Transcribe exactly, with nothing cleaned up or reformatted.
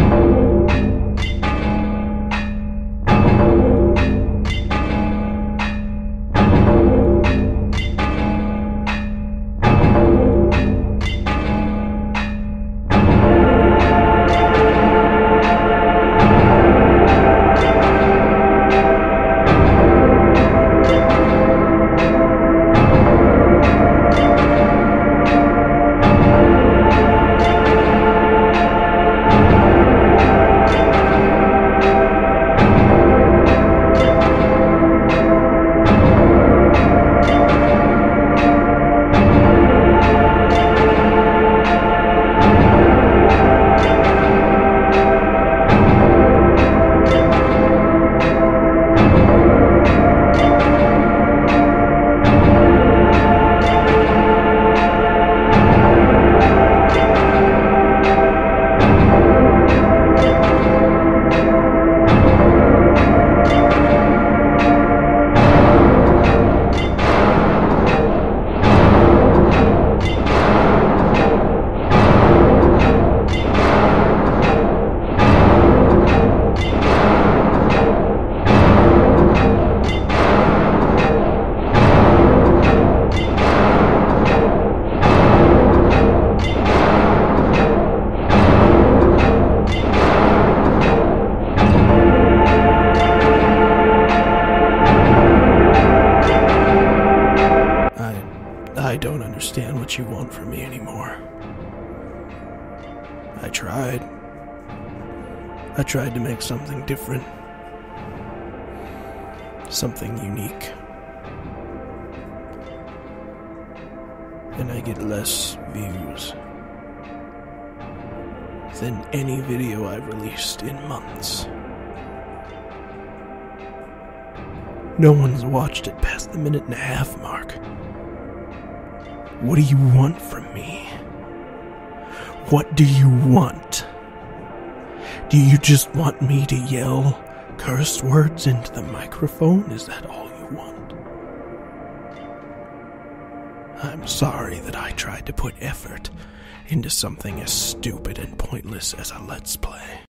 I don't understand what you want from me anymore. I tried. I tried to make something different. Something unique. And I get less views than any video I've released in months. No one's watched it past the minute and a half mark. What do you want from me? What do you want? Do you just want me to yell curse words into the microphone? Is that all you want? I'm sorry that I tried to put effort into something as stupid and pointless as a Let's Play.